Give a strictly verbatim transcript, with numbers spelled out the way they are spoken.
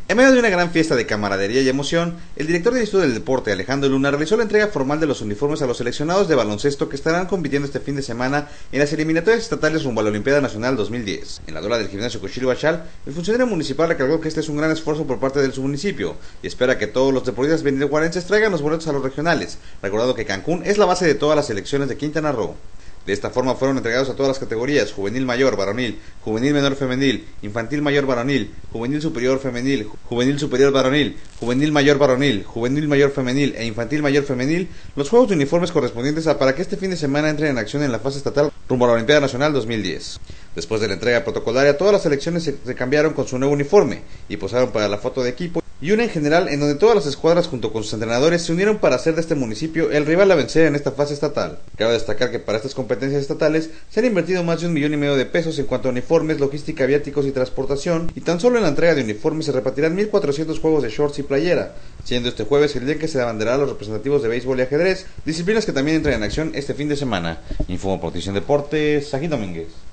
En medio de una gran fiesta de camaradería y emoción, el director del Instituto del Deporte, Alejandro Luna, realizó la entrega formal de los uniformes a los seleccionados de baloncesto que estarán compitiendo este fin de semana en las eliminatorias estatales rumbo a la Olimpiada Nacional dos mil diez. En la aula del gimnasio Cuchillo Bachal, el funcionario municipal recalcó que este es un gran esfuerzo por parte de su municipio y espera que todos los deportistas benileujuarenses traigan los boletos a los regionales, recordando que Cancún es la base de todas las selecciones de Quintana Roo. De esta forma fueron entregados a todas las categorías: juvenil mayor varonil, juvenil menor femenil, infantil mayor varonil, juvenil superior femenil, juvenil superior varonil, juvenil mayor varonil, juvenil mayor femenil e infantil mayor femenil, los juegos de uniformes correspondientes a para que este fin de semana entren en acción en la fase estatal rumbo a la Olimpiada Nacional dos mil diez. Después de la entrega protocolaria, todas las selecciones se, se cambiaron con su nuevo uniforme y posaron para la foto de equipo y una en general en donde todas las escuadras junto con sus entrenadores se unieron para hacer de este municipio el rival a vencer en esta fase estatal. Cabe destacar que para estas competencias estatales se han invertido más de un millón y medio de pesos en cuanto a uniformes, logística, viáticos y transportación, y tan solo en la entrega de uniformes se repartirán mil cuatrocientos juegos de shorts y playera, siendo este jueves el día en que se abanderarán los representativos de béisbol y ajedrez, disciplinas que también entran en acción este fin de semana. Informo por Deportes, Sajín Domínguez.